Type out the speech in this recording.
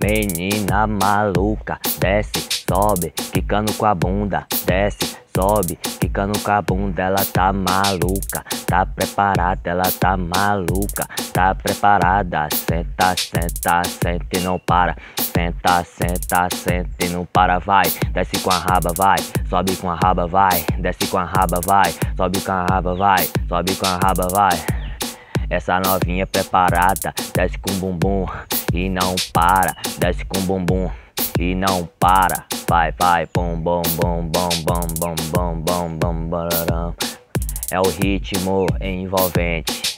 Menina maluca, desce, sobe, quicando com a bunda, desce, sobe, quicando com a bunda. Ela tá maluca, tá preparada, ela tá maluca, tá preparada. Senta, senta, senta e não para. Senta, senta, senta e não para, vai. Desce com a raba, vai. Sobe com a raba, vai. Desce com a raba, vai. Sobe com a raba, vai. Sobe com a raba, vai. Essa novinha preparada, desce com bumbum e não para. Desce com bumbum e não para. Vai, vai, bom, bom, bom, bom, bom, bom, bom, bom, bom, bom. É o ritmo envolvente.